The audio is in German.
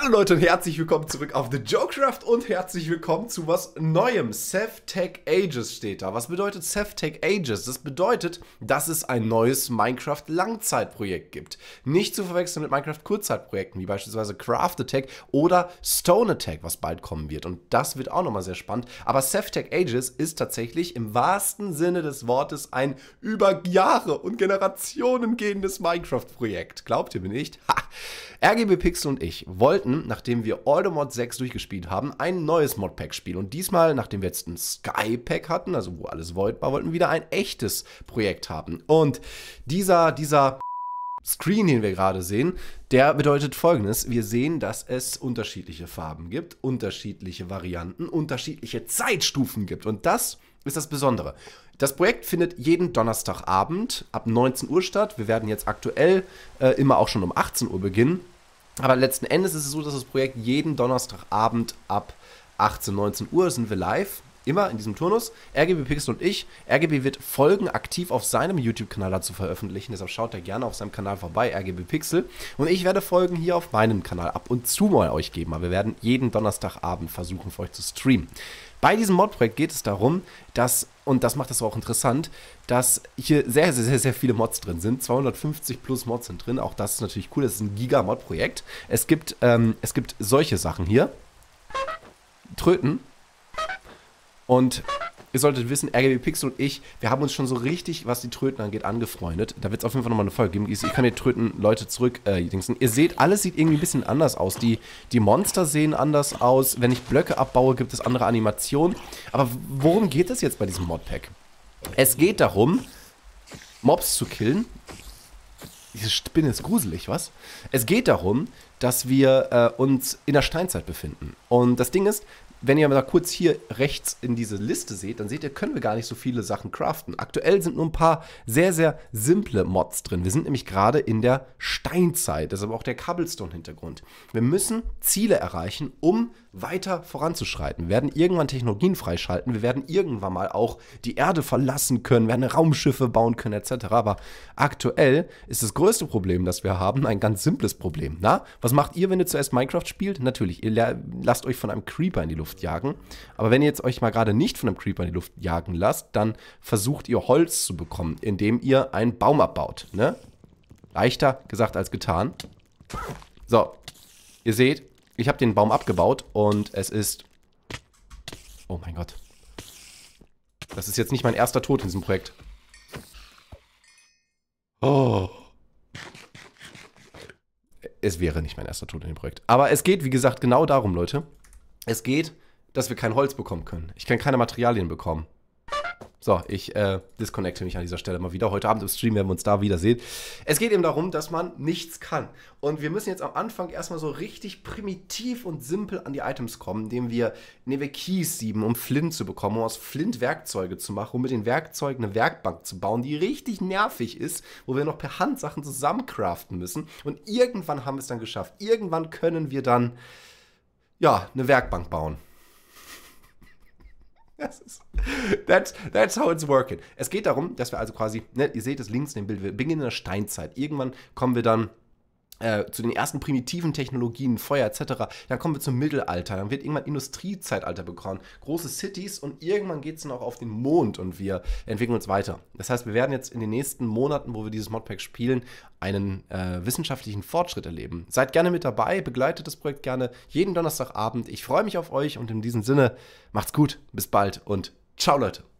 Hallo Leute und herzlich willkommen zurück auf The Jokecraft und herzlich willkommen zu was Neuem. Sevtech Ages steht da. Was bedeutet Sevtech Ages? Das bedeutet, dass es ein neues Minecraft-Langzeitprojekt gibt. Nicht zu verwechseln mit Minecraft-Kurzzeitprojekten, wie beispielsweise Craft Attack oder Stone Attack, was bald kommen wird. Und das wird auch nochmal sehr spannend. Aber Sevtech Ages ist tatsächlich im wahrsten Sinne des Wortes ein über Jahre und Generationen gehendes Minecraft-Projekt. Glaubt ihr mir nicht? Ha! RGB Pixel und ich wollten, nachdem wir All the Mod 6 durchgespielt haben, ein neues Modpack spielen. Und diesmal, nachdem wir jetzt ein Sky-Pack hatten, also wo alles void war, wollten wir wieder ein echtes Projekt haben. Und dieser Screen, den wir gerade sehen, der bedeutet Folgendes. Wir sehen, dass es unterschiedliche Farben gibt, unterschiedliche Varianten, unterschiedliche Zeitstufen gibt. Und das ist das Besondere. Das Projekt findet jeden Donnerstagabend ab 19 Uhr statt. Wir werden jetzt aktuell immer auch schon um 18 Uhr beginnen. Aber letzten Endes ist es so, dass das Projekt jeden Donnerstagabend ab 18, 19 Uhr sind wir live. Immer in diesem Turnus. RGB Pixel und ich. RGB wird Folgen aktiv auf seinem YouTube-Kanal dazu veröffentlichen. Deshalb schaut da gerne auf seinem Kanal vorbei, RGB Pixel. Und ich werde Folgen hier auf meinem Kanal ab und zu mal euch geben. Aber wir werden jeden Donnerstagabend versuchen, für euch zu streamen. Bei diesem Mod-Projekt geht es darum, dass, und das macht es auch interessant, dass hier sehr, sehr, sehr, sehr viele Mods drin sind. 250 plus Mods sind drin. Auch das ist natürlich cool. Das ist ein Giga-Mod-Projekt. Es gibt solche Sachen hier. Tröten. Und ihr solltet wissen, RGB Pixel und ich, wir haben uns schon so richtig, was die Tröten angeht, angefreundet. Da wird es auf jeden Fall nochmal eine Folge geben. Ich kann die Tröten-Leute zurück dingsen. Ihr seht, alles sieht irgendwie ein bisschen anders aus. Die Monster sehen anders aus. Wenn ich Blöcke abbaue, gibt es andere Animationen. Aber worum geht es jetzt bei diesem Modpack? Es geht darum, Mobs zu killen. Diese Spinne ist gruselig, was? Es geht darum, dass wir uns in der Steinzeit befinden. Und das Ding ist, wenn ihr mal kurz hier rechts in diese Liste seht, dann seht ihr, können wir gar nicht so viele Sachen craften. Aktuell sind nur ein paar sehr, sehr simple Mods drin. Wir sind nämlich gerade in der Steinzeit. Das ist aber auch der Cobblestone-Hintergrund. Wir müssen Ziele erreichen, um weiter voranzuschreiten. Wir werden irgendwann Technologien freischalten. Wir werden irgendwann mal auch die Erde verlassen können, werden Raumschiffe bauen können, etc. Aber aktuell ist das größte Problem, das wir haben, ein ganz simples Problem. Na, was macht ihr, wenn ihr zuerst Minecraft spielt? Natürlich, ihr lasst euch von einem Creeper in die Luft jagen. Aber wenn ihr jetzt euch mal gerade nicht von einem Creeper in die Luft jagen lasst, dann versucht ihr Holz zu bekommen, indem ihr einen Baum abbaut. Ne? Leichter gesagt als getan. So, ihr seht, ich habe den Baum abgebaut und es ist... Oh mein Gott. Das ist jetzt nicht mein erster Tod in diesem Projekt. Oh. Es wäre nicht mein erster Tod in dem Projekt. Aber es geht, wie gesagt, genau darum, Leute. Es geht, dass wir kein Holz bekommen können. Ich kann keine Materialien bekommen. So, ich disconnecte mich an dieser Stelle mal wieder. Heute Abend im Stream werden wir uns da wiedersehen. Es geht eben darum, dass man nichts kann. Und wir müssen jetzt am Anfang erstmal so richtig primitiv und simpel an die Items kommen, indem wir Keys sieben, um Flint zu bekommen, um aus Flint Werkzeuge zu machen, um mit den Werkzeugen eine Werkbank zu bauen, die richtig nervig ist, wo wir noch per Hand Sachen zusammencraften müssen. Und irgendwann haben wir es dann geschafft. Irgendwann können wir dann, ja, eine Werkbank bauen. That's how it's working. Es geht darum, dass wir also quasi, ne, ihr seht es links in dem Bild, wir beginnen in der Steinzeit. Irgendwann kommen wir dann zu den ersten primitiven Technologien, Feuer etc. Dann kommen wir zum Mittelalter, dann wird irgendwann Industriezeitalter bekommen, große Cities und irgendwann geht es dann auch auf den Mond und wir entwickeln uns weiter. Das heißt, wir werden jetzt in den nächsten Monaten, wo wir dieses Modpack spielen, einen wissenschaftlichen Fortschritt erleben. Seid gerne mit dabei, begleitet das Projekt gerne jeden Donnerstagabend. Ich freue mich auf euch und in diesem Sinne, macht's gut, bis bald und ciao Leute.